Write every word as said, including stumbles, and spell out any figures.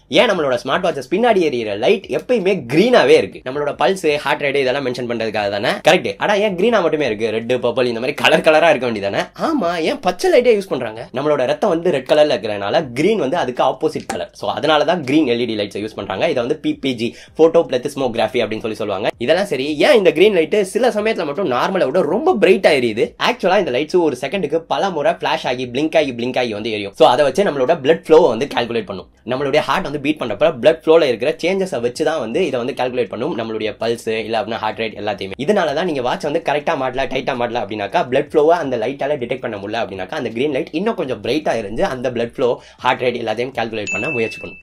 ஏன் நம்மளோட smart watches பின்னாடி எரியிற லைட் எப்பயுமே கிரீனாவே இருக்கு? நம்மளோட பல்ஸ், ஹார்ட் ரேட் இதெல்லாம் மென்ஷன் பண்றதுக்காக தானே. கரெக்ட். ஆனா ஏன் கிரீனா மட்டுமே இருக்கு? ரெட், பர்பிள் இந்த மாதிரி கலர் கலரா இருக்க வேண்டியதானே? ஆமா, ஏன் பச்சை லைட்டே யூஸ் பண்றாங்க? நம்மளோட ரத்தம் வந்து ரெட் கலர்ல இருக்கிறனால கிரீன் வந்து அதுக்கு ஆப்போசிட் கலர். சோ அதனாலதான் கிரீன் எல்இடி லைட்ஸ் யூஸ் பண்றாங்க. இதை வந்து பிபிஜி, போட்டோ பிளத்திஸ்மோகிராஃபி அப்படின்னு சொல்லி சொல்லுவாங்க. இதெல்லாம் சரி, ஏன் இந்த கிரீன் லைட் சில சமயத்துல மட்டும் நார்மலை விட ரொம்ப பிரைட்டா எரியுது? ஆக்சுவலா இந்த லைட்ஸ் ஒரு செகண்டுக்கு பல முறை பிளாஷ் ஆகி பிளிங்க் ஆகி பிளிங்க் ஆகி வந்து எரியும். சோ அதை வச்சு நம்மளோட பிளட் ஃப்ளோ வந்து கால்குலேட் பண்ணும். நம்மளுடைய ஹார்ட் வந்து பீட் பண்றப்ப பிளட் ஃப்ளோல இருக்கிற சேஞ்சஸ் வச்சு தான் வந்து இதை வந்து கால்குலேட் பண்ணும், நம்மளுடைய பல்ஸ் இல்ல அப்படின்னா ஹார்ட் ரேட் எல்லாத்தையுமே. இதனாலதான் நீங்க வாட்ச் வந்து கரெக்டா மாட்டல, டைட்டா மாட்டல அப்படின்னாக்கா பிளட் ஃப்ளோவை அந்த லைட்டால டிடெக்ட் பண்ண முடியல அப்படின்னாக்கா அந்த கிரீன் லைட் இன்னும் கொஞ்சம் பிரைட்டா இருந்து அந்த பிளட் ஃப்ளோ, ஹார்ட் ரேட் எல்லாத்தையும் கால்குலேட் பண்ண முயற்சி பண்ணும்.